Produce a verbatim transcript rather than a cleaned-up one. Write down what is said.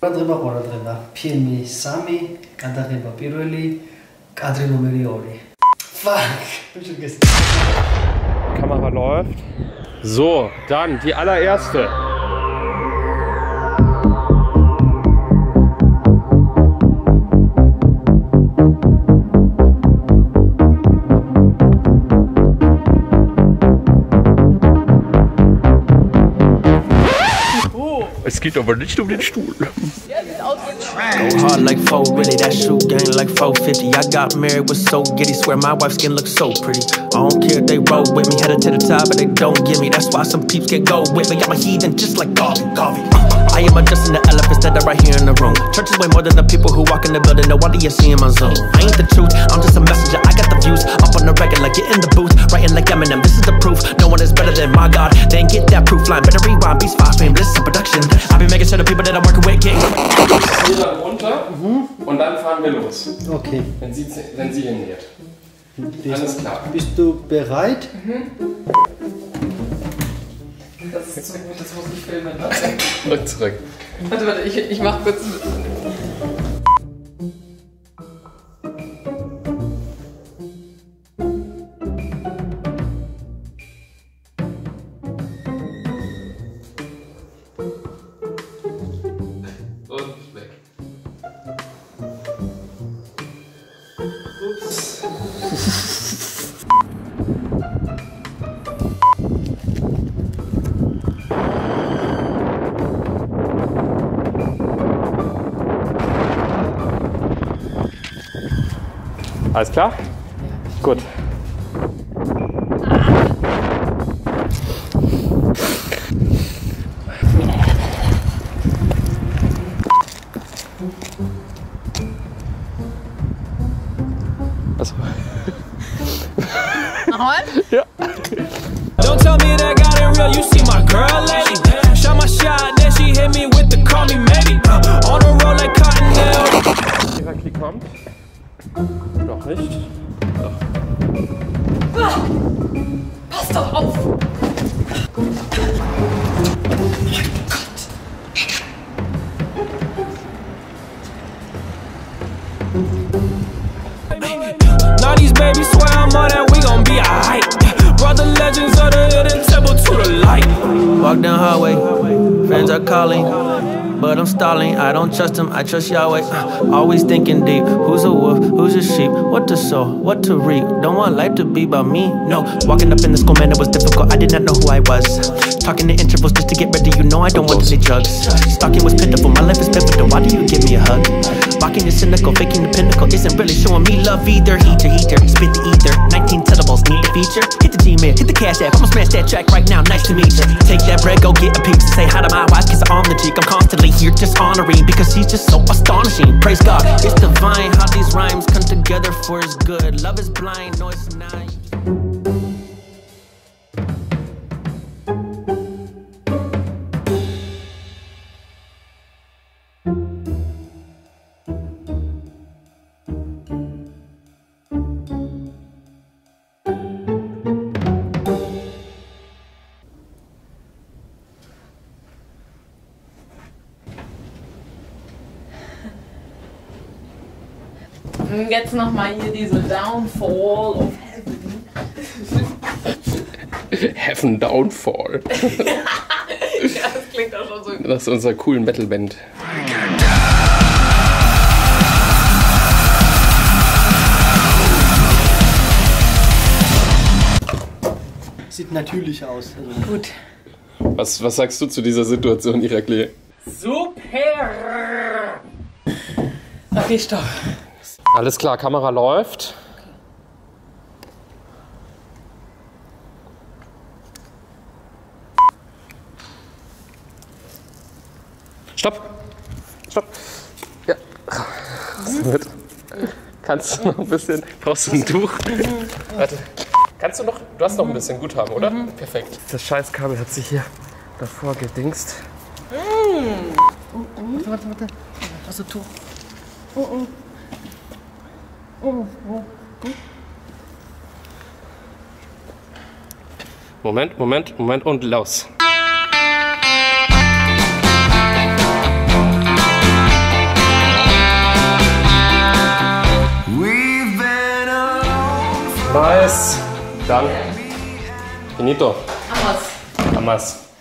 Qadriba qoradriba filmi Sami, qadriba Pirelli, Qadri Numeri Ori. Fuck! Bin schon gestern. Kamera läuft. So, dann die allererste. Es geht aber nicht um den Stuhl. Go hard like four, really, that shoe game like four fifty. I got married with so giddy, swear my wife's skin looks so pretty. I don't care if they roll with me, headed to the top, but they don't get me. That's why some peeps can go with me. I'm a heathen just like Garvey, Garvey. I am adjusting the elephants that are right here in the room. Church is way more than the people who walk in the building. No wonder you see in my Zoom. I ain't the truth, I'm just a messenger. I got the views up on the regular. Get in the booth, writing like Eminem. This is the proof. No one is better than my God. They ain't get that proof line. Better rewind, beats five stream. This is production. I be making sure the people that I'm working with get. Hier dann runter mhm. Und dann fahren wir los. Okay. Wenn sie, wenn sie hinnäht. Alles klar. Bist du bereit? Mhm. Das ist so gut, das muss ich filmen. Und zurück. Warte, warte, ich, ich mach kurz. Und weg. Ups. Alles klar? Ja. Gut. Achso. Nochmal? Ja. Don't tell me that got it real, you see my girl lady. Shot my shot, then she hit me with the call me maybe. On the road like Cottonelle. Irakli kommt. Noch nicht. Doch. Ah, pass doch auf! nineties baby, swear I'm on that, we gon' be alright. Brother legends of the hidden temple to the light. Walk down highway, friends are calling, but I'm stalling. I don't trust him, I trust Yahweh. Always thinking deep, who's a wolf, who's a sheep, what to sow, what to reap. Don't want life to be about me, no. Walking up in the school, man, it was difficult, I did not know who I was. Talking to intervals just to get ready, you know I don't want any drugs. Stalking was pitiful, my life is pivotal, why do you give me a hug? Mocking is cynical, faking the pinnacle isn't really showing me love either. Heater, heater, spit the ether, nineteen syllables, need the feature. Hit the G-Man, hit the cash app, I'ma smash that track right now, nice to meet you. Take that bread, go get a piece, say hi to my wife, kiss her on the cheek. I'm constantly here just honoring, because she's just so astonishing. Praise God, it's divine how these rhymes come together for his good. Love is blind, no it's not. Jetzt nochmal hier diese Downfall of Heaven. Heaven Downfall. Ja, das klingt auch schon so. Das ist unser coolen Metal-Band. Sieht natürlich aus. Also. Gut. Was, was sagst du zu dieser Situation, Irakli? Super! Okay, stopp. Alles klar, Kamera läuft. Stopp! Stopp! Ja. Mhm. Mit. Kannst du noch ein bisschen. Brauchst du ein Tuch? Mhm. Warte. Kannst du noch. Du hast noch ein bisschen Guthaben, oder? Mhm. Perfekt. Das Scheißkabel hat sich hier davor gedingst. Mhm. Warte, warte, warte. Hast du Tuch? Oh, oh. Oh, oh. Moment, Moment, Moment und los. Nice. Dann. Finito. Amas. Amas.